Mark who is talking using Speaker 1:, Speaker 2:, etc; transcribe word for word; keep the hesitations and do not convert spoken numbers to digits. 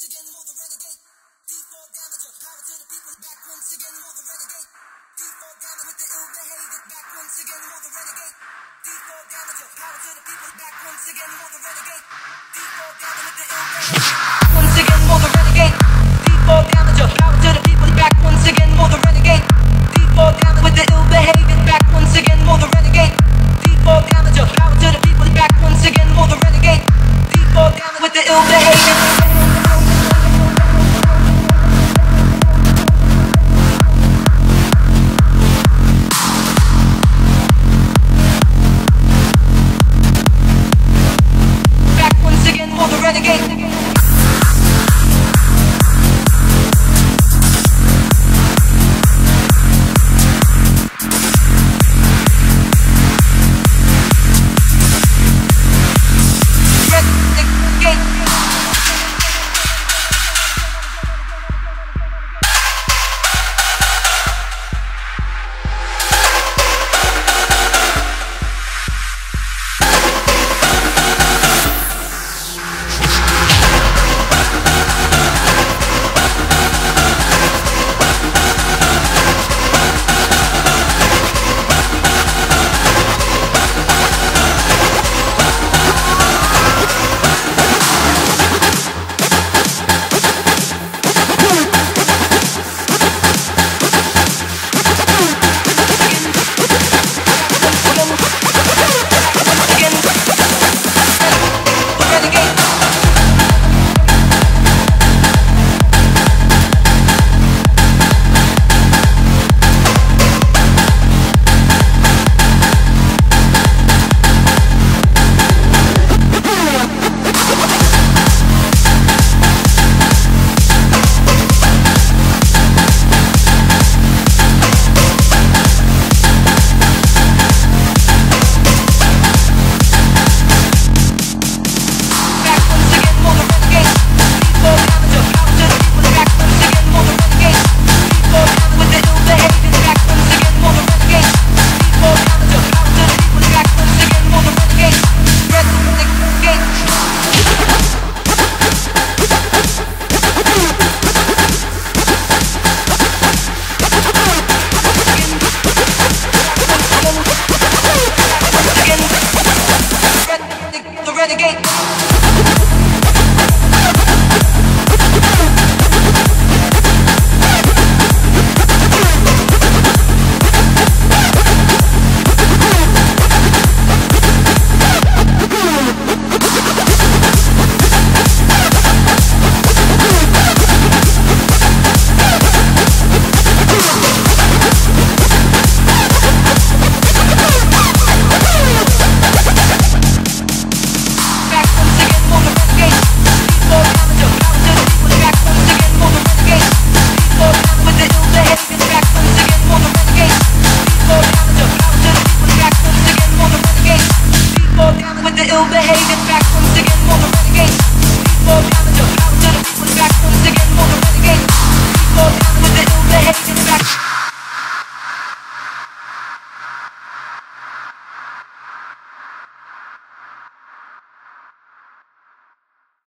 Speaker 1: again for the renegade. Default damage of power to the people. Back once again for the renegade. Default damage with the ill behavior. Back once again for the renegade. Default damage of power to the people. Back once again for the renegade. Default damage with the ill behavior.